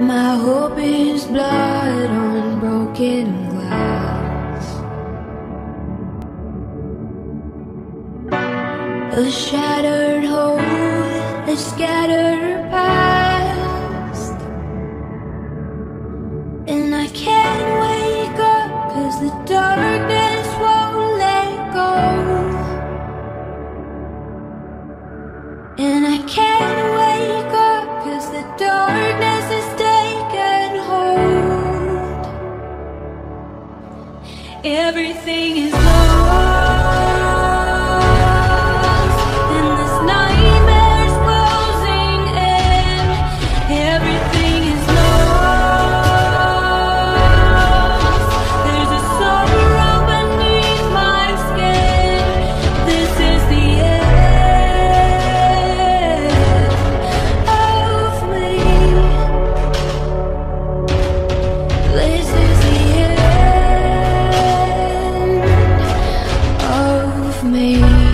My hope is blood on broken glass, a shattered hope, a scattered past. And I can't wake up 'cause the darkness won't let go. And I can't wake up 'cause the darkness is taken hold. Everything is lost, and this nightmare's closing in. Everything is lost. There's a sorrow beneath my skin. This is the end of me. This is the end of me.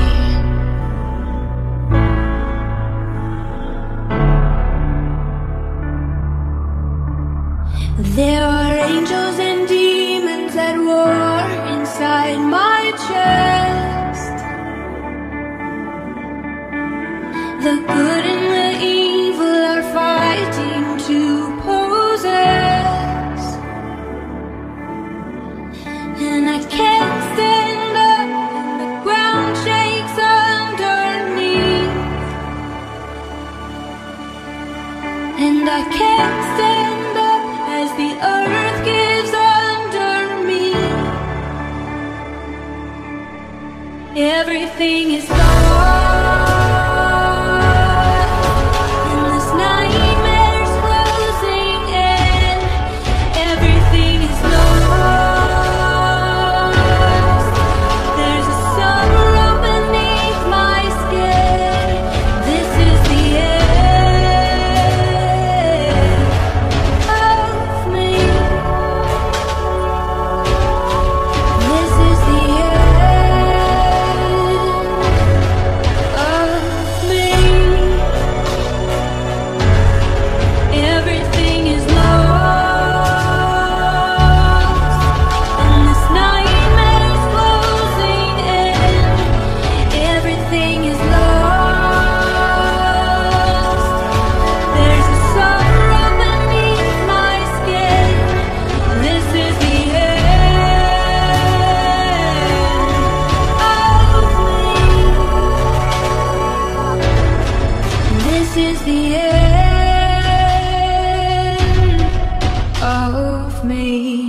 There are angels and demons at war inside my chest. The good and the evil are fighting to possess. And I can't stand up, and the ground shakes underneath. And I can't stand up as the earth gives under me. Everything is lost, and this nightmare's closing in. Everything is lost. There's a sorrow beneath my skin. This is the end of me. This is the end of me. Everything is lost, and this nightmare's closing in. Everything is lost. There's a sorrow beneath my skin. This is the end of me. This is the end of me.